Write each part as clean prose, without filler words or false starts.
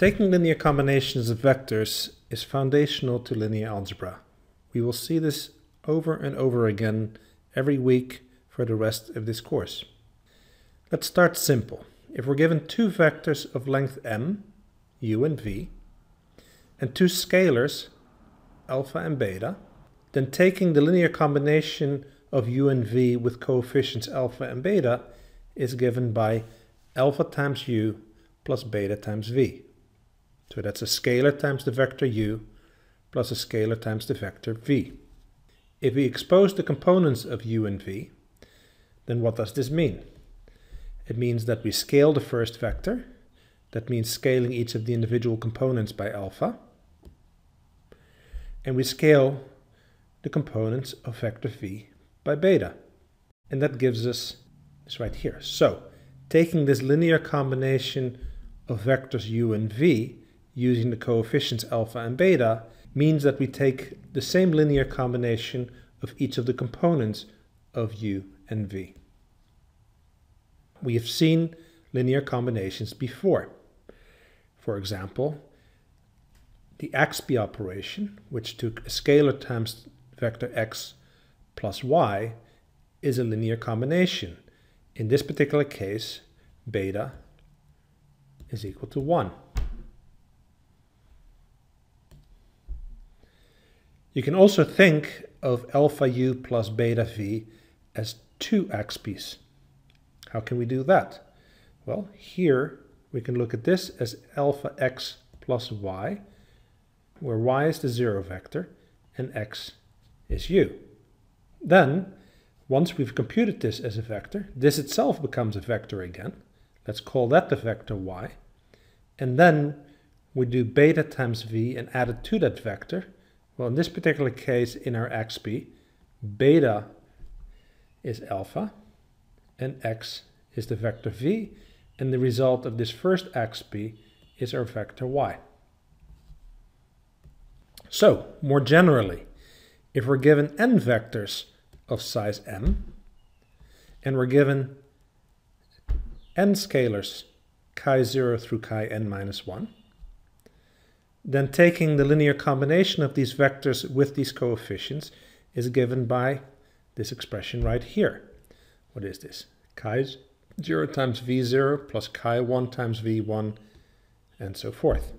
Taking linear combinations of vectors is foundational to linear algebra. We will see this over and over again every week for the rest of this course. Let's start simple. If we're given two vectors of length m, u and v, and two scalars, alpha and beta, then taking the linear combination of u and v with coefficients alpha and beta is given by alpha times u plus beta times v. So that's a scalar times the vector u plus a scalar times the vector v. If we expose the components of u and v, then what does this mean? It means that we scale the first vector. That means scaling each of the individual components by alpha. And we scale the components of vector v by beta. And that gives us this right here. So, taking this linear combination of vectors u and v using the coefficients alpha and beta means that we take the same linear combination of each of the components of u and v. We have seen linear combinations before. For example, the Axpy operation, which took a scalar times vector x plus y, is a linear combination. In this particular case, beta is equal to 1. You can also think of alpha u plus beta v as two Axpys. How can we do that? Well, here we can look at this as alpha x plus y, where y is the zero vector and x is u. Then, once we've computed this as a vector, this itself becomes a vector again. Let's call that the vector y. And then we do beta times v and add it to that vector. Well, in this particular case, in our Axpy, beta is alpha and x is the vector v, and the result of this first Axpy is our vector y. So, more generally, if we're given n vectors of size m, and we're given n scalars chi0 through chi n minus 1, then taking the linear combination of these vectors with these coefficients is given by this expression right here. What is this? Chi0 times v0 plus chi1 times v1, and so forth.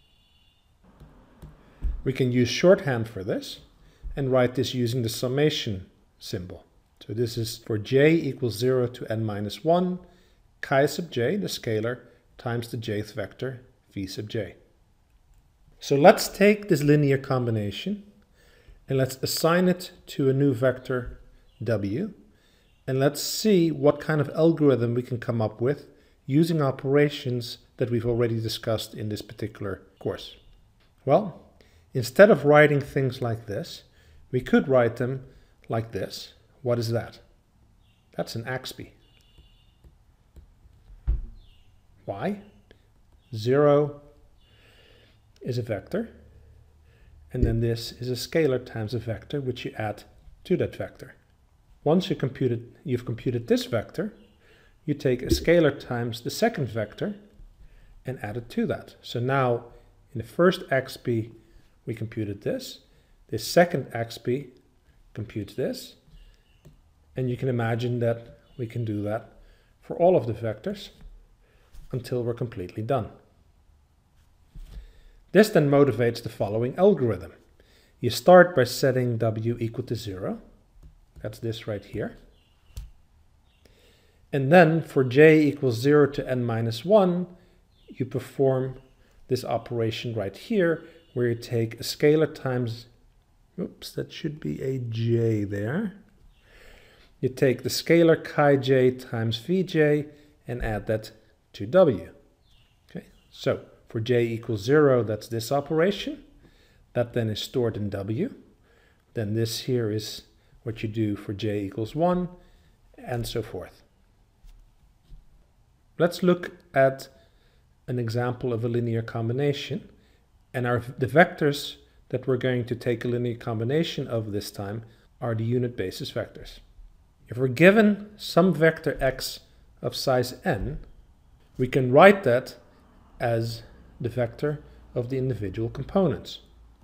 We can use shorthand for this and write this using the summation symbol. So this is for j equals 0 to n minus 1, chi sub j, the scalar, times the jth vector, v sub j. So let's take this linear combination and let's assign it to a new vector w, and let's see what kind of algorithm we can come up with using operations that we've already discussed in this particular course. Well, instead of writing things like this, we could write them like this. What is that? That's an Axpy. Why? 0 is a vector, and then this is a scalar times a vector which you add to that vector. Once you've computed this vector, you take a scalar times the second vector and add it to that. So now in the first Axpy we computed this, this second Axpy computes this, and you can imagine that we can do that for all of the vectors until we're completely done. This then motivates the following algorithm. You start by setting w equal to 0. That's this right here. And then for j equals 0 to n minus 1, you perform this operation right here, where you take a scalar times, oops, that should be a j there. You take the scalar chi j times vj and add that to w. Okay, so for j equals 0, that's this operation. That then is stored in w. Then this here is what you do for j equals 1, and so forth. Let's look at an example of a linear combination. And the vectors that we're going to take a linear combination of this time are the unit basis vectors. If we're given some vector x of size n, we can write that as the vector of the individual components.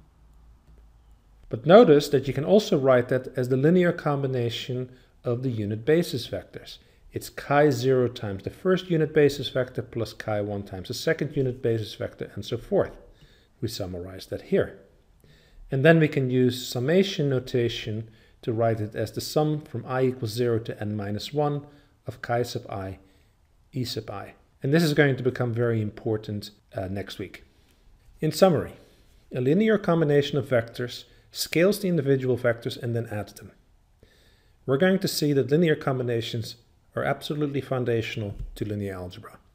But notice that you can also write that as the linear combination of the unit basis vectors. It's chi0 times the first unit basis vector plus chi1 times the second unit basis vector, and so forth. We summarize that here. And then we can use summation notation to write it as the sum from I equals 0 to n minus 1 of chi sub I e sub I. And this is going to become very important next week. In summary, a linear combination of vectors scales the individual vectors and then adds them. We're going to see that linear combinations are absolutely foundational to linear algebra.